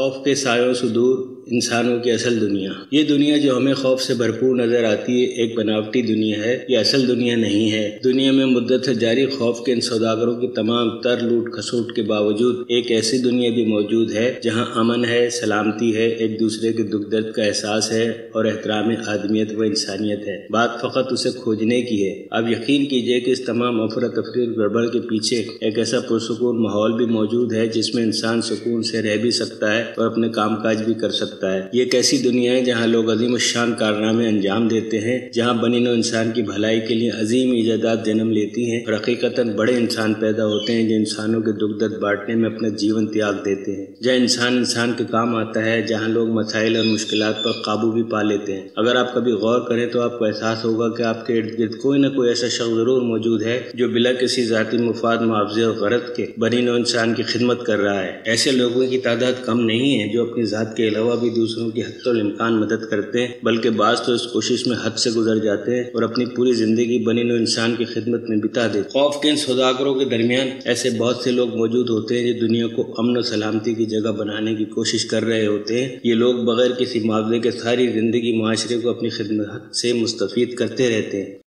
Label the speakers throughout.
Speaker 1: خوف کے سایوں سے دور انسانوں کی اصل دنیا۔ یہ دنیا جو ہمیں خوف سے بھرپور نظر آتی ہے ایک بناوٹی دنیا ہے، یہ اصل دنیا نہیں ہے۔ دنیا میں مدت سے جاری خوف کے ان سوداگروں کی تمام تر لوٹ کھسوٹ کے باوجود ایک ایسی دنیا بھی موجود ہے جہاں امن ہے، سلامتی ہے، ایک دوسرے کے دکھ درد کا احساس ہے اور احترام آدمیت و انسانیت ہے۔ بات فقط اسے کھوجنے کی ہے۔ آپ یقین کیجئے کہ اس تمام افراتفری اور گڑبڑ کے پیچھے ایک ایسا پرسکون ماحول بھی موجود ہے جس میں انسان سکون سے رہ بھی سکتا ہے اور اپنے کام کاج بھی کر سکتا ہے۔ یہ ایک ایسی دنیا ہے جہاں لوگ عظیم الشان کارنامے انجام دیتے ہیں، جہاں بنی نوع انسان کی بھلائی کے لیے عظیم ایجادات جنم لیتی ہیں اور حقیقتاً بڑے انسان پیدا ہوتے ہیں جو انسانوں کے دکھ درد بانٹنے میں اپنا جیون تیاگ دیتے ہیں، جہاں انسان کے کام آتا ہے، جہاں لوگ مسائل اور مشکلات پر قابو بھی پا لیتے ہیں۔ اگر آپ کبھی غور کریں تو آپ کو احساس ہوگا کہ آپ کے ارد گرد کوئی نہ کوئی ایسا شخص ضرور موجود ہے جو بلا کسی ذاتی مفاد، معاوضے اور غرض کے بنی نوع انسان کی خدمت کر رہا ہے۔ ایسے لوگوں کی تعداد کم نہیں ہے جو اپنی ذات کے علاوہ بھی دوسروں کی حتی الامکان مدد کرتے ہیں، بلکہ بعض تو اس کوشش میں حد سے گزر جاتے ہیں اور اپنی پوری زندگی بنی نوع انسان کی خدمت میں بتا دیتے ہیں۔ خوف کے ان سوداگروں کے درمیان ایسے بہت سے لوگ موجود ہوتے ہیں جو دنیا کو امن و سلامتی کی جگہ بنانے کی کوشش کر رہے ہوتے ہیں۔ یہ لوگ بغیر کسی معاوضے کے ساری زندگی معاشرے کو اپنی خدمت سے مستفید کرتے رہتے ہیں۔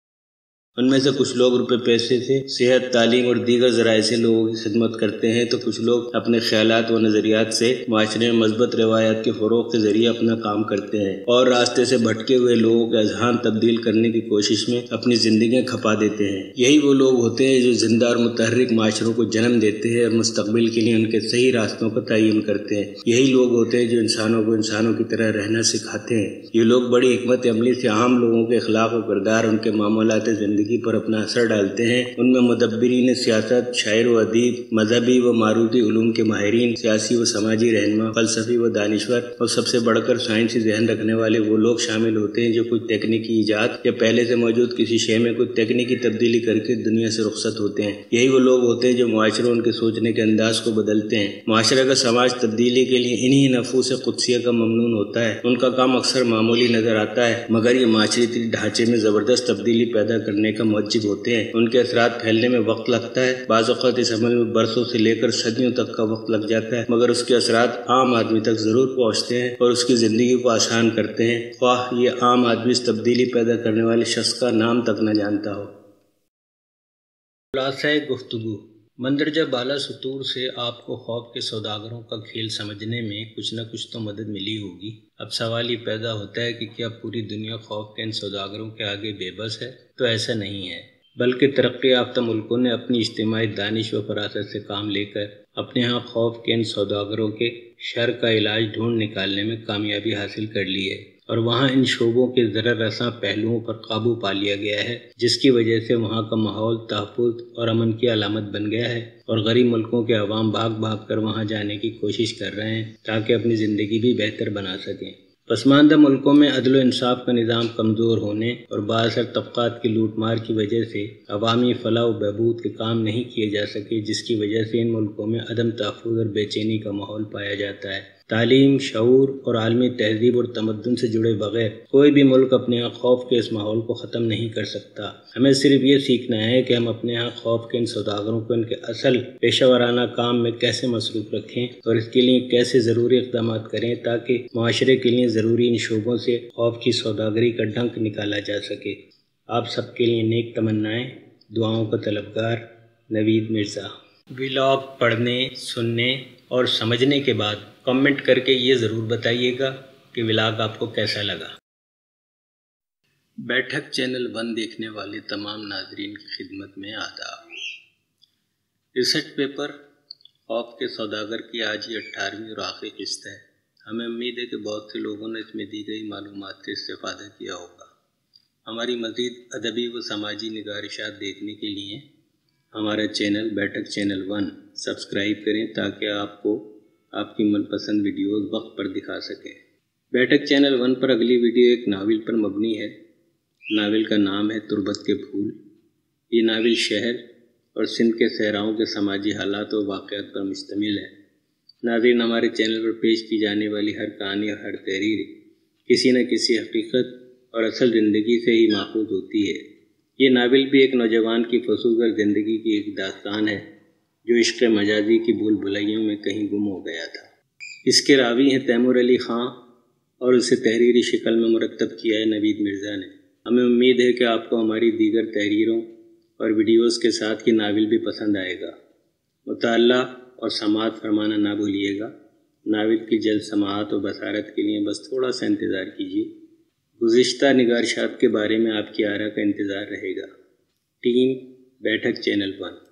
Speaker 1: ان میں سے کچھ لوگ روپے پیسے سے، صحت، تعلیم اور دیگر ذرائع سے لوگوں کی خدمت کرتے ہیں، تو کچھ لوگ اپنے خیالات و نظریات سے معاشرے میں مثبت روایات کے فروغ کے ذریعے اپنا کام کرتے ہیں اور راستے سے بھٹکے ہوئے لوگوں کے اذہان تبدیل کرنے کی کوشش میں اپنی زندگیاں کھپا دیتے ہیں۔ یہی وہ لوگ ہوتے ہیں جو زندہ اور متحرک معاشروں کو جنم دیتے ہیں اور مستقبل کے لیے ان کے صحیح راستوں کا تعین کرتے ہیں۔ یہی لوگ ہوتے ہیں جو انسانوں کو انسانوں کی طرح رہنا سکھاتے ہیں۔ یہ لوگ بڑی حکمت عملی سے عام لوگوں کے اخلاق و کردار، ان کے معاملات زندگی پر اپنا اثر ڈالتے ہیں۔ ان میں مدبرین سیاست، شاعر و ادیب، مذہبی و معروتی علوم کے ماہرین، سیاسی و سماجی رہنما، فلسفی و دانشور اور سب سے بڑھ کر سائنسی ذہن رکھنے والے وہ لوگ شامل ہوتے ہیں جو کوئی تکنیکی ایجاد یا پہلے سے موجود کسی شے میں کوئی تکنیکی تبدیلی کر کے دنیا سے رخصت ہوتے ہیں۔ یہی وہ لوگ ہوتے ہیں جو معاشرے ان کے سوچنے کے انداز کو بدلتے ہیں۔ معاشرے کا سماج تبدیلی کے لیے انہی نفوس قدسیہ کا ممنون ہوتا ہے۔ ان کا کام اکثر معمولی نظر آتا ہے مگر یہ معاشرتی ڈھانچے میں زبردست تبدیلی پیدا کرنے کا موجب ہوتے ہیں۔ ان کے اثرات پھیلنے میں وقت لگتا ہے، بعض اوقات اس عمل میں برسوں سے لے کر صدیوں تک کا وقت لگ جاتا ہے، مگر اس کے اثرات عام آدمی تک ضرور پہنچتے ہیں اور اس کی زندگی کو آسان کرتے ہیں، خواہ یہ عام آدمی اس تبدیلی پیدا کرنے والے شخص کا نام تک نہ جانتا ہو۔ خلاصہ گفتگو: مندرجہ بالا سطور سے آپ کو خوف کے سوداگروں کا کھیل سمجھنے میں کچھ نہ کچھ تو مدد ملی ہوگی۔ اب سوال یہ پیدا ہوتا ہے کہ کیا پوری دنیا خوف کے ان سوداگروں کے آگے بے بس ہے؟ تو ایسا نہیں ہے، بلکہ ترقی یافتہ ملکوں نے اپنی اجتماعی دانش و فراست سے کام لے کر اپنے ہاں خوف کے ان سوداگروں کے شر کا علاج ڈھونڈ نکالنے میں کامیابی حاصل کر لی ہے، اور وہاں ان شعبوں کے ضرر رساں پہلوؤں پر قابو پا لیا گیا ہے، جس کی وجہ سے وہاں کا ماحول تحفظ اور امن کی علامت بن گیا ہے، اور غریب ملکوں کے عوام بھاگ بھاگ کر وہاں جانے کی کوشش کر رہے ہیں تاکہ اپنی زندگی بھی بہتر بنا سکیں۔ پسماندہ ملکوں میں عدل و انصاف کا نظام کمزور ہونے اور بااثر طبقات کی لوٹ مار کی وجہ سے عوامی فلاح و بہبود کے کام نہیں کیے جا سکے، جس کی وجہ سے ان ملکوں میں عدم تحفظ اور بے چینی کا ماحول پایا جاتا ہے۔ تعلیم، شعور اور عالمی تہذیب اور تمدن سے جڑے بغیر کوئی بھی ملک اپنے ہاں خوف کے اس ماحول کو ختم نہیں کر سکتا۔ ہمیں صرف یہ سیکھنا ہے کہ ہم اپنے ہاں خوف کے ان سوداگروں کو ان کے اصل پیشہ ورانہ کام میں کیسے مصروف رکھیں اور اس کے لیے کیسے ضروری اقدامات کریں تاکہ معاشرے کے لیے ضروری ان شعبوں سے خوف کی سوداگری کا ڈنک نکالا جا سکے۔ آپ سب کے لیے نیک تمنائیں، دعاؤں کا طلبگار، نوید مرزا۔ ولاگ پڑھنے، سننے اور سمجھنے کے بعد کمنٹ کر کے یہ ضرور بتائیے گا کہ ولاگ آپ کو کیسا لگا۔ بیٹھک چینل 1 دیکھنے والے تمام ناظرین کی خدمت میں آداب۔ ریسرچ پیپر خوف کے سوداگر کی آج یہ 18ویں اور آخری قسط ہے۔ ہمیں امید ہے کہ بہت سے لوگوں نے اس میں دی گئی معلومات سے استفادہ کیا ہوگا۔ ہماری مزید ادبی و سماجی نگارشات دیکھنے کے لیے ہمارا چینل بیٹھک چینل 1 سبسکرائب کریں تاکہ آپ کو آپ کی من پسند ویڈیوز وقت پر دکھا سکیں۔ بیٹھک چینل 1 پر اگلی ویڈیو ایک ناول پر مبنی ہے۔ ناول کا نام ہے تربت کے پھول۔ یہ ناول شہر اور سندھ کے صحراؤں کے سماجی حالات و واقعات پر مشتمل ہے۔ ناظرین، ہمارے چینل پر پیش کی جانے والی ہر کہانی اور ہر تحریر کسی نہ کسی حقیقت اور اصل زندگی سے ہی ماخوذ ہوتی ہے۔ یہ ناول بھی ایک نوجوان کی فسوگر زندگی کی ایک داستان ہے جو عشق مجازی کی بھول بھلائیوں میں کہیں گم ہو گیا تھا۔ اس کے راوی ہیں تیمور علی خان اور اسے تحریری شکل میں مرتب کیا ہے نوید مرزا نے۔ ہمیں امید ہے کہ آپ کو ہماری دیگر تحریروں اور ویڈیوز کے ساتھ یہ ناول بھی پسند آئے گا۔ مطالعہ اور سماعت فرمانا نہ بھولیے گا۔ ناول کی جلد سماعت و بصارت کے لیے بس تھوڑا سا انتظار کیجیے۔ گزشتہ نگارشات کے بارے میں آپ کی آراء کا انتظار رہے گا۔ ٹیم بیٹھک چینل 1۔